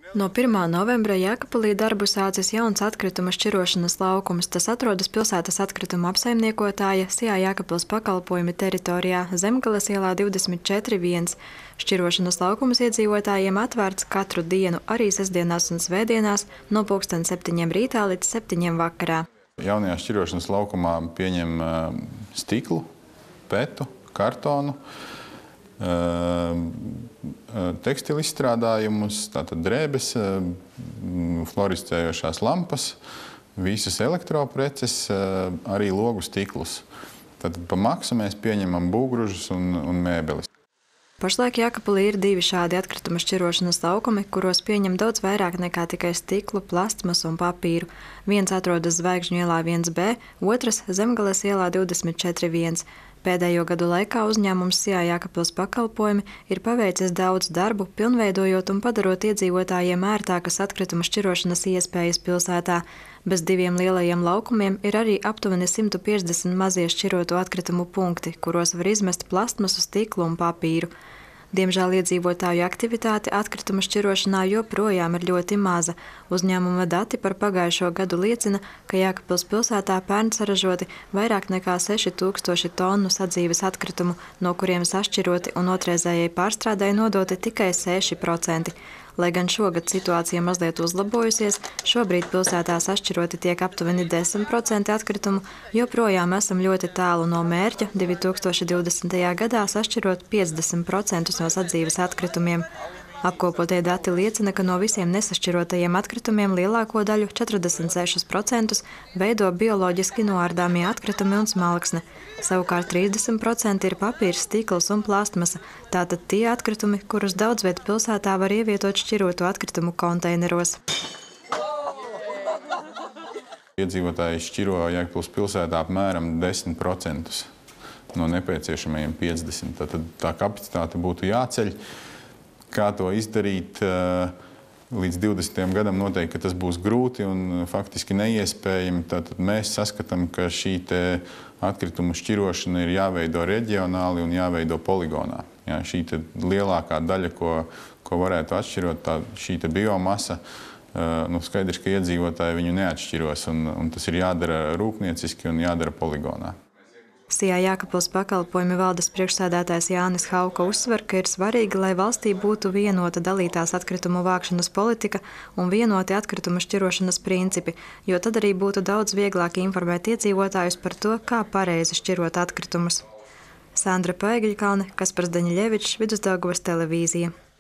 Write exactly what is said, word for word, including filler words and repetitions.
No pirmā novembra Jēkabpilī darbu sācis jauns atkrituma šķirošanas laukums. Tas atrodas pilsētas atkrituma apsaimniekotāja Sijā Jēkabpils pakalpojuma teritorijā Zemgales ielā divdesmit četri viens. Šķirošanas laukums iedzīvotājiem atvērts katru dienu, arī sestdienās un svētdienās, no pulksten septiņiem rītā līdz septiņiem vakarā. Jaunajā šķirošanas laukumā pieņem stiklu, petu, kartonu, tekstilu izstrādājumus, tātad drēbes, fluorescējošās lampas, visas elektropreces, arī logu stiklus. Tad pa maksu mēs pieņemam būvgružus un, un mēbeles. Pašlaik Jēkabpilī ir divi šādi atkrituma šķirošanas laukumi, kuros pieņem daudz vairāk nekā tikai stiklu, plastmasu un papīru. Viens atrodas Zvaigžņu ielā viens B, otrs Zemgales ielā divdesmit četri viens. Pēdējo gadu laikā uzņēmums Sijā Jēkabpils pakalpojumi ir paveicis daudz darbu, pilnveidojot un padarot iedzīvotājiem ērtākas atkrituma šķirošanas iespējas pilsētā. Bez diviem lielajiem laukumiem ir arī aptuveni simt piecdesmit mazie šķiroto atkritumu punkti, kuros var izmest plastmasu, stiklu un papīru. Diemžēl iedzīvotāju aktivitāte atkrituma šķirošanā joprojām ir ļoti maza. Uzņēmuma dati par pagājušo gadu liecina, ka Jēkabpils pilsētā pērn saražoti vairāk nekā seši tūkstoši tonu sadzīves atkritumu, no kuriem sašķiroti un otrreizējai pārstrādei nodoti tikai seši procenti. Lai gan šogad situācija mazliet uzlabojusies, šobrīd pilsētā sašķiroti tiek aptuveni desmit procenti atkritumu, joprojām esam ļoti tālu no mērķa divi tūkstoši divdesmitajā gadā sašķirot piecdesmit procentus no sadzīves atkritumiem. Apkopotie dati liecina, ka no visiem nesašķirotajiem atkritumiem lielāko daļu, četrdesmit sešus procentus, veido bioloģiski noārdāmie atkritumi un smalksne. Savukārt trīsdesmit procenti ir papīrs, stikls un plastmasa. Tātad tie atkritumi, kurus daudz viet pilsētā var ievietot šķiroto atkritumu konteineros. Iedzīvotāji šķiro Jēkabpils pilsētā apmēram desmit procentus no nepieciešamajiem piecdesmit. Tātad tā kapacitāte būtu jāceļ. Kā to izdarīt līdz divdesmitajam gadam, noteikti, ka tas būs grūti un faktiski neiespējami. Tātad mēs saskatām, ka šī te atkritumu šķirošana ir jāveido reģionāli un jāveido poligonā. Jā, šī te lielākā daļa, ko, ko varētu atšķirot, tā, šī te biomasa, nu, skaidrs, ka iedzīvotāji viņu neatšķiros, un, un tas ir jādara rūpnieciski un jādara poligonā. Sijā Jēkabpils pakalpojumi valdes priekšsēdētājs Jānis Hauka uzsver, ka ir svarīgi, lai valstī būtu vienota dalītās atkritumu vākšanas politika un vienoti atkritumu šķirošanas principi, jo tad arī būtu daudz vieglāk informēt iedzīvotājus par to, kā pareizi šķirot atkritumus. Sandra Paigļkalne, Kaspars Daņļevičs, Vidusdaugavas televīzija.